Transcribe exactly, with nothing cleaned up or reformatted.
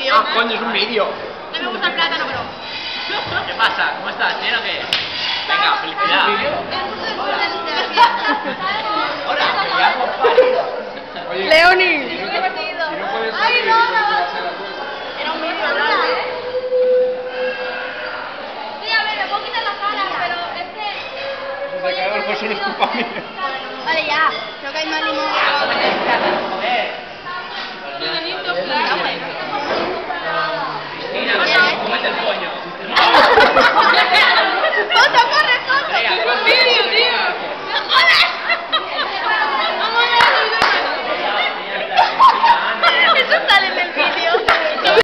vídeo. Ah, coño, es un vídeo. No me gusta el plátano, pero... ¿Qué pasa? ¿Cómo estás? ¿Bien o qué? Venga, felicidad. Hola, me llamo Parido. Oye, Leoni. ¿y no te- y no puedes Ay, salir no, y no. hacer la cuenta? Era un vídeo largo, ¿eh? Sí, a ver, me puedo quitar la cara, pero es que... Se ha quedado el bolso, no es culpa mía. Vale, ya. Creo que hay más limón. Ah, cómete el plátano, joder.